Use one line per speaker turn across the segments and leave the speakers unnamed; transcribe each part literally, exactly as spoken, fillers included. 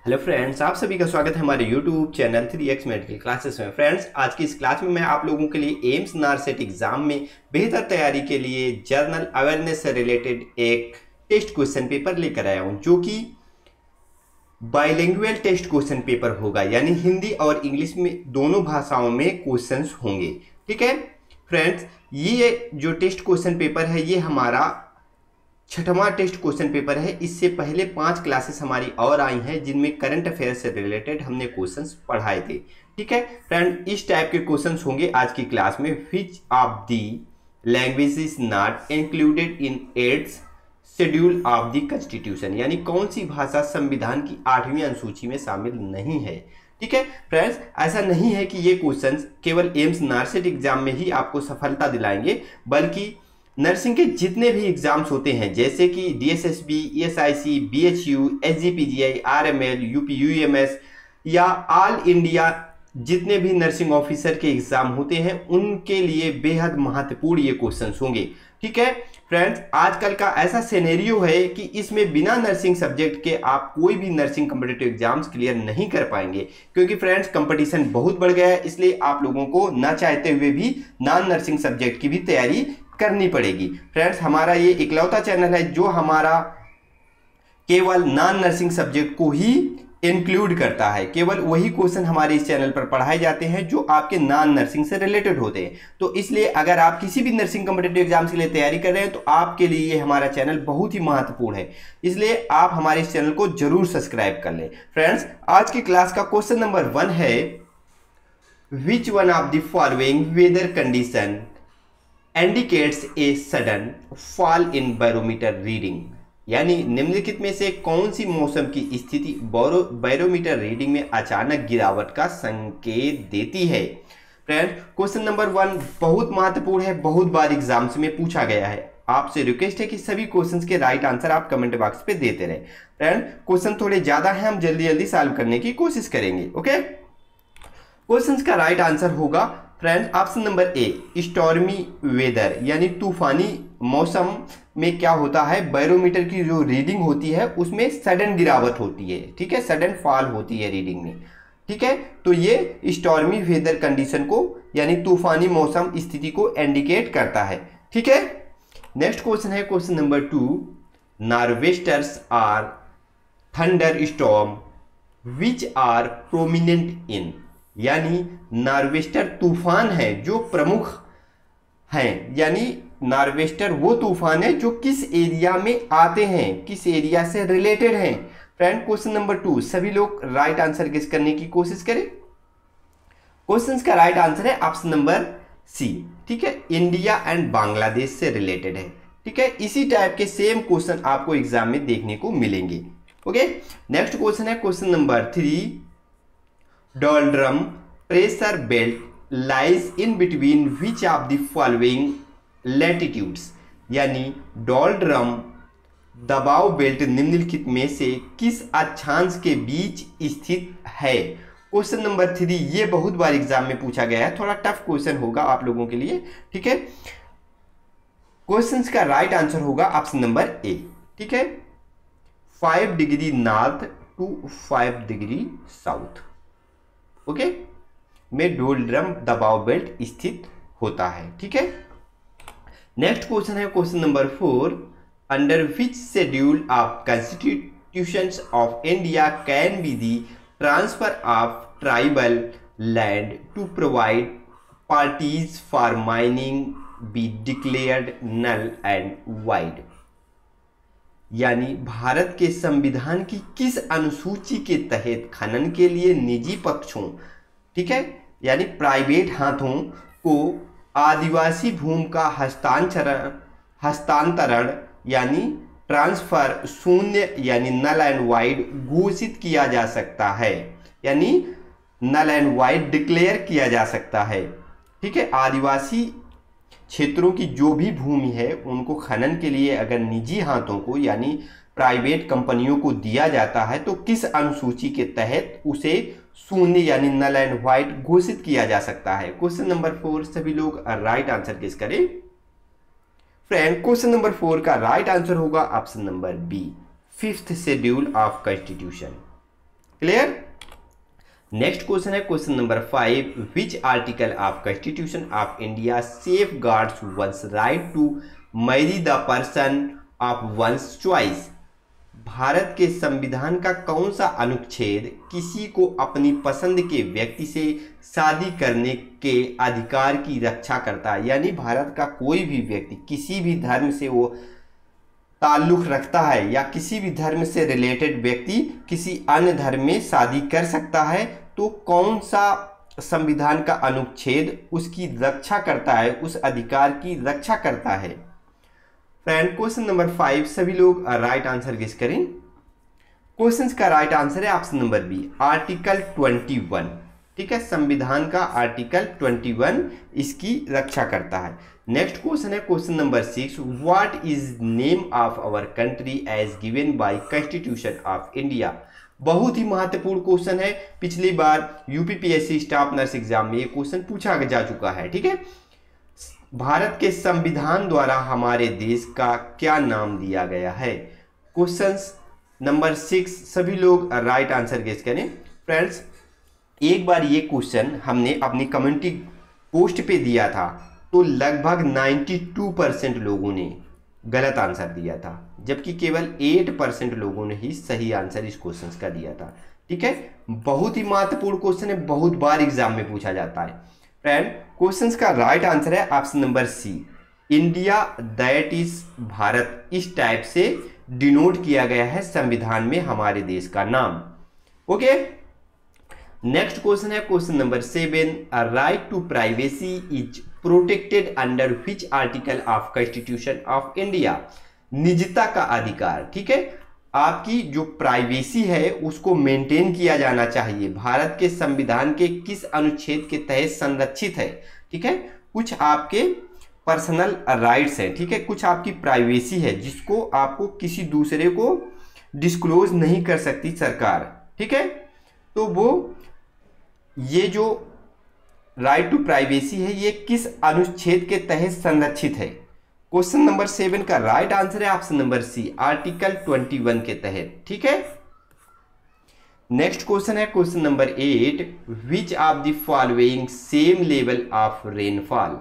Hello friends, आप सभी का स्वागत है हमारे YouTube channel three X medical classes में। फ्रेंड्स, आज की इस क्लास में मैं आप लोगों के लिए एम्स नारसेट एग्जाम में बेहतर तैयारी के लिए जर्नल अवेयरनेस से रिलेटेड एक टेस्ट क्वेश्चन पेपर लेकर आया हूं, जो कि बाइलिंगुअल टेस्ट क्वेश्चन पेपर होगा, यानी हिंदी और इंग्लिश में दोनों भाषाओं में क्वेश्चंस होंगे। ठीक है फ्रेंड्स, ये जो टेस्ट क्वेश्चन पेपर है ये हमारा छठवां टेस्ट क्वेश्चन पेपर है। इससे पहले पांच क्लासेस हमारी और आई हैं जिनमें करंट अफेयर से रिलेटेड हमने क्वेश्चंस पढ़ाए थे। ठीक है फ्रेंड, इस टाइप के क्वेश्चंस होंगे आज की क्लास में। Which of the language is not included in eighth schedule of the constitution, यानी कौन सी भाषा संविधान की आठवीं अनुसूची में शामिल नहीं है। ठीक है फ्रेंड्स, ऐसा नहीं है कि ये क्वेश्चंस केवल एम्स नारसेट एग्जाम में ही आपको सफलता दिलाएंगे, बल्कि नर्सिंग के जितने भी एग्जाम्स होते हैं जैसे कि DSSB, ESIC, BHU, SGPGI, RML, UPUMS या ऑल इंडिया जितने भी नर्सिंग ऑफिसर के एग्जाम होते हैं उनके लिए बेहद महत्वपूर्ण ये क्वेश्चंस होंगे। ठीक है फ्रेंड्स, आजकल का ऐसा सिनेरियो है कि इसमें बिना नर्सिंग सब्जेक्ट के आप कोई भी नर्सिंग कॉम्पिटिटिव एग्जाम्स क्लियर नहीं कर पाएंगे, क्योंकि फ्रेंड्स कंपटीशन बहुत बढ़ गया है। इसलिए आप लोगों को ना चाहते हुए भी नॉन नर्सिंग सब्जेक्ट की भी तैयारी करनी पड़ेगी। फ्रेंड्स, हमारा ये इकलौता चैनल है जो हमारा केवल नॉन नर्सिंग सब्जेक्ट को ही इंक्लूड करता है। केवल वही क्वेश्चन हमारे इस चैनल पर पढ़ाए जाते हैं जो आपके नॉन नर्सिंग से रिलेटेड होते हैं। तो इसलिए अगर आप किसी भी नर्सिंग कॉम्पिटिटिव एग्जाम्स के लिए तैयारी कर रहे हैं तो आपके लिए ये हमारा चैनल बहुत ही महत्वपूर्ण है। इसलिए आप हमारे इस चैनल को जरूर सब्सक्राइब कर लें। फ्रेंड्स, आज की क्लास का क्वेश्चन नंबर वन है, which one of the following weather condition indicates a sudden fall in barometer reading, यानी निम्नलिखित में से कौन सी मौसम की स्थिति बैरोमीटर रीडिंग में अचानक गिरावट का संकेत देती है। फ्रेंड, क्वेश्चन नंबर वन बहुत महत्वपूर्ण है, बहुत बार एग्जाम्स में पूछा गया है। आपसे रिक्वेस्ट है कि सभी क्वेश्चंस के राइट आंसर आप कमेंट बॉक्स पे देते रहे। फ्रेंड, क्वेश्चन थोड़े ज्यादा है, हम जल्दी जल्दी सॉल्व करने की कोशिश करेंगे। ओके, क्वेश्चंस का राइट आंसर होगा friends option number A, stormy weather, यानी तूफानी मौसम में क्या होता है, बैरोमीटर की जो रीडिंग होती है उसमें सडन गिरावट होती है। ठीक है, सडन फॉल होती है रीडिंग में। ठीक है, तो ये स्टॉर्मी वेदर कंडीशन को यानी तूफानी मौसम स्थिति को इंडिकेट करता है। ठीक है, नेक्स्ट क्वेश्चन है question number two, norwesters are thunder storm which are prominent in, यानी नॉर्वेस्टर तूफान है जो प्रमुख हैं, यानी नॉर्वेस्टर वो तूफान है जो किस एरिया में आते हैं, किस एरिया से रिलेटेड हैं। फ्रेंड, क्वेश्चन नंबर टू सभी लोग राइट आंसर गेस करने की कोशिश करें। क्वेश्चन का राइट आंसर है ऑप्शन नंबर सी। ठीक है, इंडिया एंड बांग्लादेश से रिलेटेड है। ठीक है, इसी टाइप के सेम क्वेश्चन आपको एग्जाम में देखने को मिलेंगे। ओके, नेक्स्ट क्वेश्चन है question number three, doldrum pressure belt lies in between which of the following latitudes, यानी डोल्ड्रम दबाव बेल्ट निम्नलिखित में से किस अक्षांश के बीच स्थित है। क्वेश्चन नंबर थ्री ये बहुत बार एग्जाम में पूछा गया है, थोड़ा टफ क्वेश्चन होगा आप लोगों के लिए। ठीक है, क्वेश्चन का राइट आंसर होगा ऑप्शन नंबर ए। ठीक है, five degree north to five degree south okay में डोल्ड्रम दबाव बेल्ट स्थित होता है। ठीक है, नेक्स्ट क्वेश्चन है question number four, under which schedule of constitutions of India can be the transfer of tribal land to provide parties for mining be declared null and void, यानी भारत के संविधान की किस अनुसूची के तहत खनन के लिए निजी पक्षों, ठीक है, यानी प्राइवेट हाथों को आदिवासी भूमि का हस्तांतरण हस्तांतरण यानी ट्रांसफर शून्य यानी नल एंड वाइड घोषित किया जा सकता है, यानी नल एंड वाइड डिक्लेयर किया जा सकता है। ठीक है, आदिवासी क्षेत्रों की जो भी भूमि है उनको खनन के लिए अगर निजी हाथों को यानी प्राइवेट कंपनियों को दिया जाता है तो किस अनुसूची के तहत उसे शून्य यानी नल एंड व्हाइट घोषित किया जा सकता है। क्वेश्चन नंबर फोर सभी लोग राइट आंसर गेस करें। फ्रेंड, क्वेश्चन नंबर फोर का राइट आंसर होगा option number B, fifth schedule of constitution. Clear. Next question है question number five, which article of constitution of India safeguards one's right to marry the person of one's choice. भारत के संविधान का कौन सा अनुच्छेद किसी को अपनी पसंद के व्यक्ति से शादी करने के अधिकार की रक्षा करता है। यानी भारत का कोई भी व्यक्ति किसी भी धर्म से वो ताल्लुक रखता है या किसी भी धर्म से रिलेटेड व्यक्ति किसी अन्य धर्म में शादी कर सकता है, तो कौन सा संविधान का अनुच्छेद उसकी रक्षा करता है, उस अधिकार की रक्षा करता है। फ्रेंड क्वेश्चन नंबर फाइव सभी लोग राइट आंसर गेस करें। क्वेश्चन का राइट आंसर है option number B, article twenty one. ठीक है, संविधान का आर्टिकल ट्वेंटी वन इसकी रक्षा करता है। नेक्स्ट क्वेश्चन है question number six, what is name of our country as given by constitution of India. बहुत ही महत्वपूर्ण क्वेश्चन है, पिछली बार यूपीपीएससी स्टाफ नर्स एग्जाम में ये क्वेश्चन पूछा जा चुका है। ठीक है, भारत के संविधान द्वारा हमारे देश का क्या नाम दिया गया है। क्वेश्चन नंबर सिक्स सभी लोग राइट आंसर गेस करें। फ्रेंड्स एक बार ये क्वेश्चन हमने अपनी कम्युनिटी पोस्ट पे दिया था तो लगभग बानवे परसेंट लोगों ने गलत आंसर दिया था, जबकि केवल आठ परसेंट लोगों ने ही सही आंसर इस क्वेश्चन का दिया था। ठीक है, बहुत ही महत्वपूर्ण क्वेश्चन है, बहुत बार एग्जाम में पूछा जाता है। फ्रेंड क्वेश्चन का राइट आंसर है option number C, India that is भारत। इस टाइप से डिनोट किया गया है संविधान में हमारे देश का नाम। ओके, नेक्स्ट क्वेश्चन है question number seven, right to privacy is protected under which article of constitution of India. निजता का अधिकार। ठीक है, आपकी जो प्राइवेसी है उसको मेंटेन किया जाना चाहिए, भारत के संविधान के किस अनुच्छेद के तहत संरक्षित है। ठीक है, कुछ आपके पर्सनल राइट्स हैं। ठीक है, कुछ आपकी प्राइवेसी है जिसको आपको किसी दूसरे को डिस्क्लोज नहीं कर सकती सरकार। ठीक है, तो वो ये जो राइट टू प्राइवेसी है ये किस अनुच्छेद के तहत संरक्षित है। क्वेश्चन नंबर सेवन का राइट आंसर है option number C, article twenty one के तहत। ठीक है, नेक्स्ट क्वेश्चन है question number eight, which of the following same level of rainfall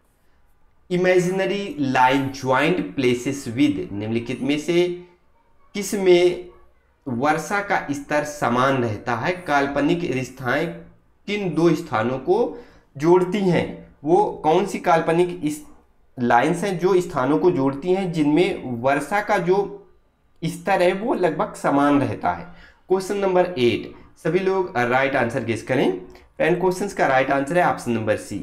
imaginary line joint places with. निम्नलिखित में से किस में वर्षा का स्तर समान रहता है। काल्पनिक रेखाएं किन दो स्थानों को जोड़ती हैं। वो कौन सी काल्पनिक इस लाइन्स हैं जो स्थानों को जोड़ती हैं जिनमें वर्षा का जो स्तर है वो लगभग समान रहता है। क्वेश्चन नंबर एट सभी लोग राइट आंसर गेस करें। एंड क्वेश्चन का राइट आंसर है option number C,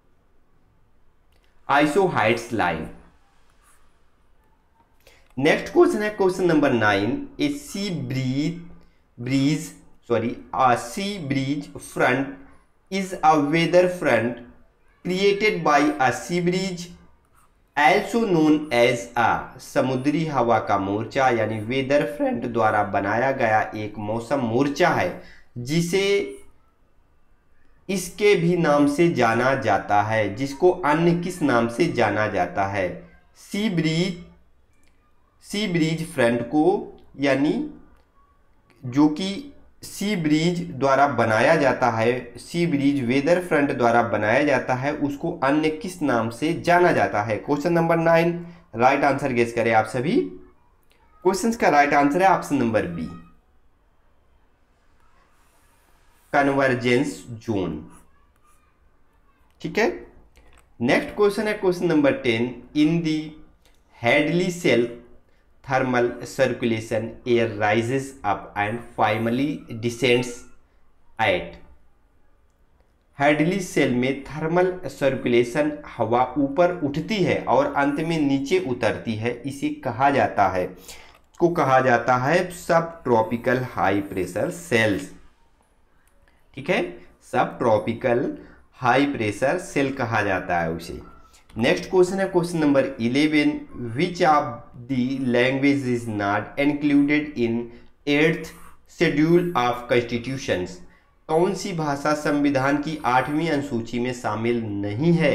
isohyets line. Next question है question number nine, a sea breeze breeze sorry a sea breeze front is a weather front created by a sea breeze also known as a समुद्री हवा का मोर्चा यानी weather front द्वारा बनाया गया एक मौसम मोर्चा है जिसे इसके भी नाम से जाना जाता है, जिसको अन्य किस नाम से जाना जाता है। Sea breeze sea breeze front को यानी जो कि सी ब्रीज द्वारा बनाया जाता है, सी ब्रीज वेदर फ्रंट द्वारा बनाया जाता है, उसको अन्य किस नाम से जाना जाता है। Question number nine right answer guess करें आप सभी। क्वेश्चन का राइट आंसर है option number B, convergence zone. ठीक है, नेक्स्ट क्वेश्चन है question number ten, in the Hadley cell thermal circulation air rises up and finally descends at। Hadley cell में thermal circulation हवा ऊपर उठती है और अंत में नीचे उतरती है, इसे कहा जाता है को कहा जाता है सब ट्रॉपिकल हाई प्रेशर सेल्स। ठीक है, सब ट्रॉपिकल हाई प्रेशर सेल कहा जाता है उसे। नेक्स्ट क्वेश्चन है question number eleven, which of the language is not included in eighth schedule of constitutions. कौन सी भाषा संविधान की आठवीं अनुसूची में शामिल नहीं है।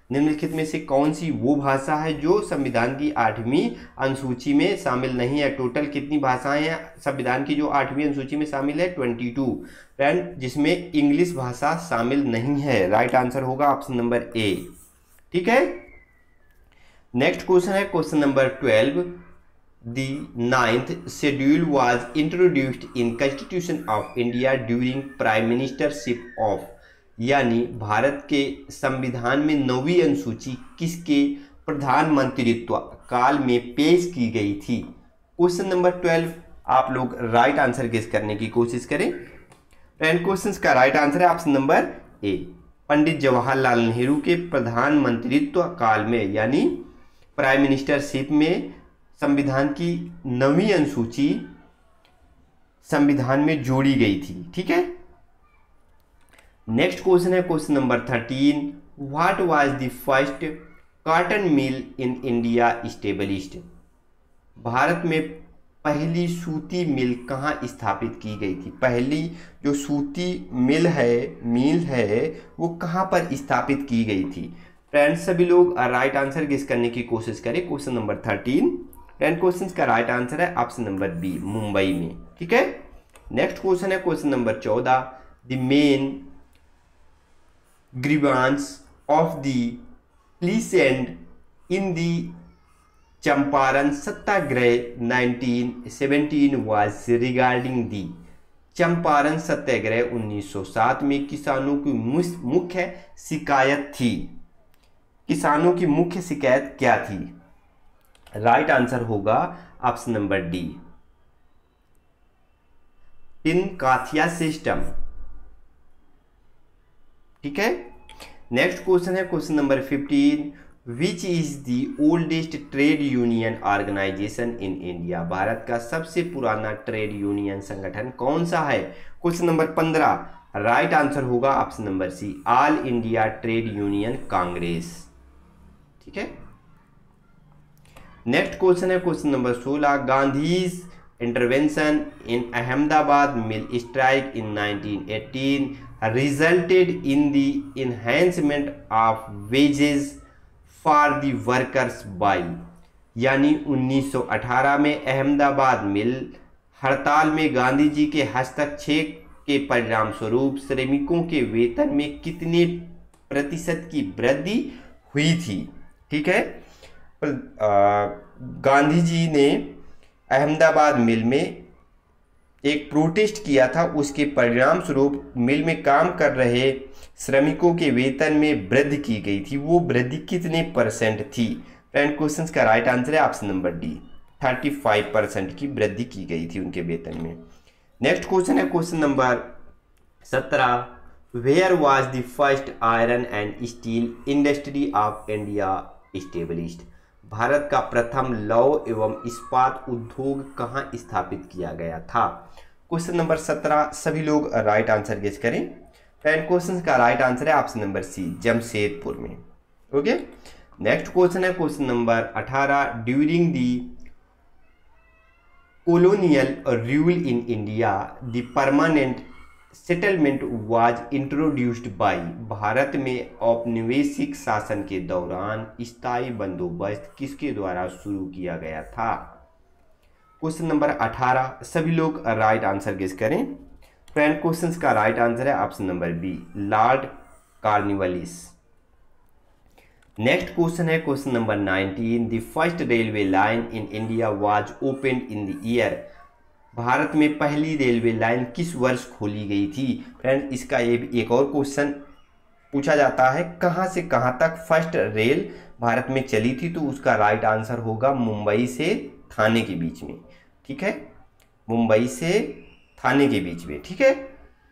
निम्नलिखित में से कौन सी वो भाषा है जो संविधान की आठवीं अनुसूची में शामिल नहीं है। टोटल कितनी भाषाएं हैं संविधान की जो आठवीं अनुसूची में शामिल है? ट्वेंटी टू फ्रेंड, जिसमें इंग्लिश भाषा शामिल नहीं है। राइट आंसर होगा ऑप्शन नंबर ए। ठीक है, नेक्स्ट क्वेश्चन है question number twelve. The ninth schedule was introduced in constitution of India during prime ministership of, यानी भारत के संविधान में नौवीं अनुसूची किसके प्रधानमंत्रित्व काल में पेश की गई थी? क्वेश्चन नंबर ट्वेल्व, आप लोग राइट आंसर गेस करने की कोशिश करें। फ्रेंड, क्वेश्चन का राइट आंसर है option number A, Pandit Jawaharlal Nehru के प्रधानमंत्रित्व काल में, यानी प्राइम मिनिस्टरशिप में संविधान की नवीं अनुसूची संविधान में जोड़ी गई थी। ठीक है, नेक्स्ट क्वेश्चन है question number thirteen. What was the first cotton mill in India established? भारत में पहली सूती मिल कहाँ स्थापित की गई थी? पहली जो सूती मिल है मिल है वो कहाँ पर स्थापित की गई थी? फ्रेंड्स, सभी लोग राइट आंसर गेस करने की कोशिश करें। Question number thirteen friend, question का राइट आंसर है ऑप्शन नंबर बी, मुंबई में। ठीक है, नेक्स्ट क्वेश्चन है क्वेश्चन नंबर चौदह। The main grievance of the peasant in the Champaran Satyagraha nineteen seventeen was regarding the. Champaran Satyagraha उन्नीस सौ सात में किसानों की मुख्य शिकायत थी। किसानों की मुख्य शिकायत क्या थी? राइट आंसर होगा option number D, tin kathia system. ठीक है, नेक्स्ट क्वेश्चन है question number fifteen. Which is the oldest trade union organization in India? भारत का सबसे पुराना ट्रेड यूनियन संगठन कौन सा है? क्वेश्चन नंबर पंद्रह, राइट आंसर होगा option number C, all India trade union congress. ठीक है, नेक्स्ट क्वेश्चन है क्वेश्चन नंबर सोलह। Gandhi's intervention in Ahmedabad mill strike in nineteen eighteen resulted in the enhancement of wages for the workers by, यानी उन्नीस सौ अठारह में अहमदाबाद मिल हड़ताल में गांधी जी के हस्तक्षेप के परिणाम स्वरूप श्रमिकों के वेतन में कितने प्रतिशत की वृद्धि हुई थी? ठीक है, गांधी जी ने अहमदाबाद मिल में एक प्रोटेस्ट किया था, उसके परिणाम स्वरूप मिल में काम कर रहे श्रमिकों के वेतन में वृद्धि की गई थी। वो वृद्धि कितने परसेंट थी? फ्रेंड, क्वेश्चन का राइट आंसर है option number D, thirty five percent की वृद्धि की गई थी उनके वेतन में। नेक्स्ट क्वेश्चन है क्वेश्चन नंबर सत्रह। Where was the first iron and steel industry of India established? भारत का प्रथम लौह एवं इस्पात उद्योग कहाँ स्थापित किया गया था? क्वेश्चन नंबर सत्रह, सभी लोग राइट आंसर गेस करें। फ्रेंड, क्वेश्चन का राइट आंसर है ऑप्शन नंबर सी, जमशेदपुर में। ओके, नेक्स्ट क्वेश्चन है क्वेश्चन नंबर अठारह। During the colonial rule in India, the permanent settlement was introduced by. भारत में औपनिवेशिक शासन के दौरान स्थायी बंदोबस्त किसके द्वारा शुरू किया गया था? क्वेश्चन नंबर अठारह, सभी लोग राइट आंसर गेस करें। फ्रेंड, क्वेश्चंस का राइट आंसर है option number B, Lord Cornwallis. Next question है question number nineteen. The first railway line in India was open in the year. भारत में पहली रेलवे लाइन किस वर्ष खोली गई थी? फ्रेंड, इसका ये भी एक और क्वेश्चन पूछा जाता है, कहाँ से कहाँ तक फर्स्ट रेल भारत में चली थी? तो उसका राइट आंसर होगा मुंबई से थाने के बीच में। ठीक है, मुंबई से थाने के बीच में। ठीक है,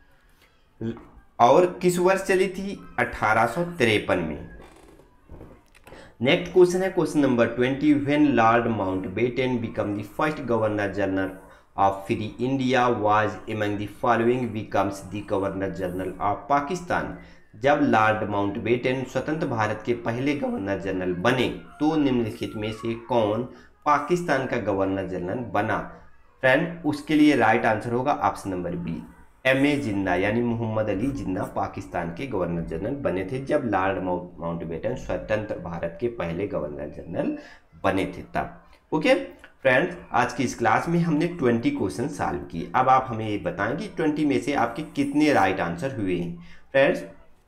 और किस वर्ष चली थी? अठारह सौ तिरपन में। नेक्स्ट क्वेश्चन है question number twenty. When Lord Mountbatten become the first governor general of free India was among the following becomes the governor general of Pakistan. जब लॉर्ड माउंटबेटन स्वतंत्र भारत के पहले गवर्नर जनरल बने तो निम्नलिखित में से कौन पाकिस्तान का गवर्नर जनरल बना? फ्रेंड, उसके लिए राइट आंसर होगा option number B, M A Jinnah यानी मोहम्मद अली जिन्ना पाकिस्तान के गवर्नर जनरल बने थे जब लॉर्ड माउंटबेटन स्वतंत्र भारत के पहले गवर्नर जनरल बने थे तब। ओके फ्रेंड्स, आज की इस क्लास में हमने ट्वेंटी क्वेश्चन सॉल्व किए। अब आप हमें ये बताएं कि ट्वेंटी में से आपके कितने राइट आंसर हुए हैं। फ्रेंड्स,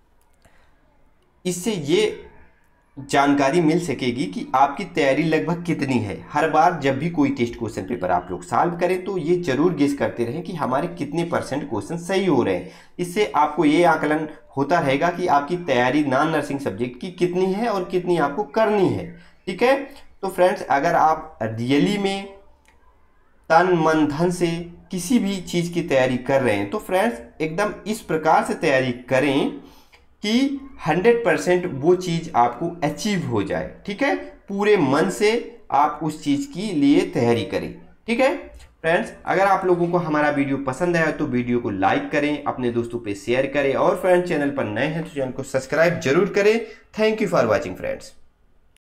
इससे ये जानकारी मिल सकेगी कि आपकी तैयारी लगभग कितनी है। हर बार जब भी कोई टेस्ट क्वेश्चन पेपर आप लोग सॉल्व करें तो ये जरूर गेस करते रहें कि हमारे कितने परसेंट क्वेश्चन सही हो रहे हैं। इससे आपको ये आकलन होता रहेगा कि आपकी तैयारी नॉन नर्सिंग सब्जेक्ट की कितनी है और कितनी आपको करनी है। ठीक है, तो फ्रेंड्स, अगर आप रियली में तन मन धन से किसी भी चीज़ की तैयारी कर रहे हैं तो फ्रेंड्स एकदम इस प्रकार से तैयारी करें कि हंड्रेड परसेंट वो चीज़ आपको अचीव हो जाए। ठीक है, पूरे मन से आप उस चीज़ की लिए तैयारी करें। ठीक है फ्रेंड्स, अगर आप लोगों को हमारा वीडियो पसंद आया तो वीडियो को लाइक करें, अपने दोस्तों पे शेयर करें और फ्रेंड्स चैनल पर नए हैं तो चैनल को सब्सक्राइब जरूर करें। Thank you for watching friends.